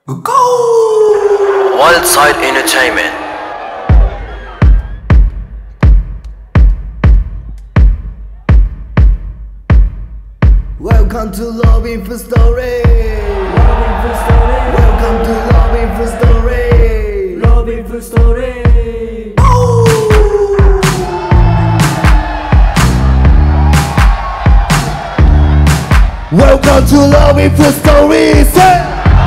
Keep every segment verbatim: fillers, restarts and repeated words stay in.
Wild Side Entertainment. Welcome to Loving for Story. Loving for Story. Welcome to Loving for Story. Loving for Story. Oh! Welcome to Loving for Story. Say.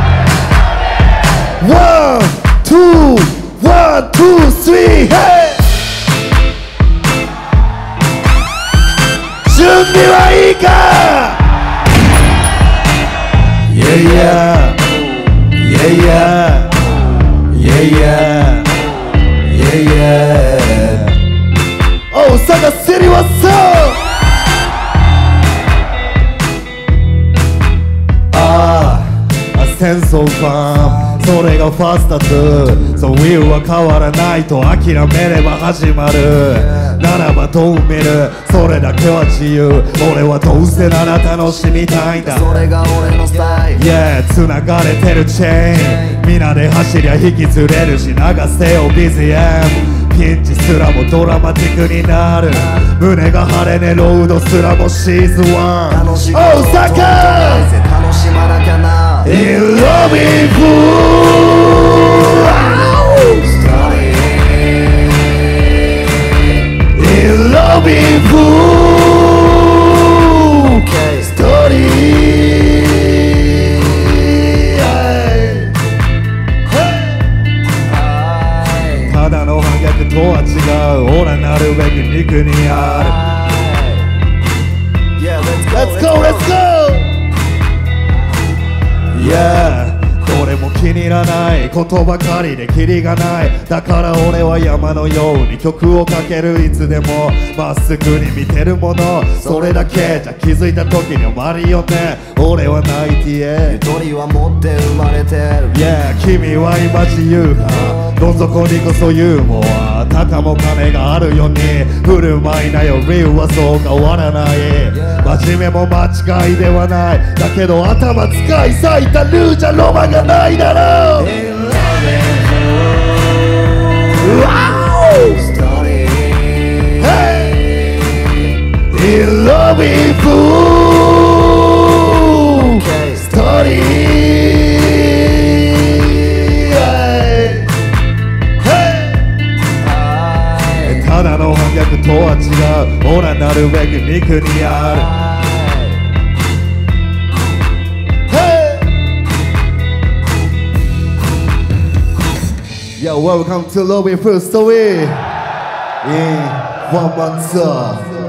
One, two, one, two, three, hey! 準備はいいか Yeah, yeah, yeah, yeah, yeah, yeah, yeah, yeah. Osaka City, what's up? Ah, a sense of fun. それがファースト2そうウィルは変わらないと諦めれば始まるならばどう見るそれだけは自由俺はどうせなら楽しみたいんだそれが俺のスタイル Yeah 繋がれてるチェーン皆で走りゃ引きずれるし流せよ ビージーエム ピンチすらもドラマティックになる胸が晴れねロードすらもシーズンワン大阪楽しまなきゃな In loving fool Story In loving fool Storyただの反逆とは違う俺なるべく肉にある Let's go, let's go! Yeah どれも気に入らないことばかりでキリがないだから俺は山のように曲をかけるいつでもまっすぐに見てるものそれだけじゃ気づいた時に終わりよね俺はナインティエイトゆとりは持って生まれてる Yeah 君は今自由かどん底にこそユーモアたかも金があるように振る舞いなよ理由はそう変わらない真面目も間違いではないだけど頭使い裂いたルーじゃロマンがないだろう In loving fool Storyただの反逆とは違う俺はなるべく肉にある Yo, welcome to Loving for Story in one month.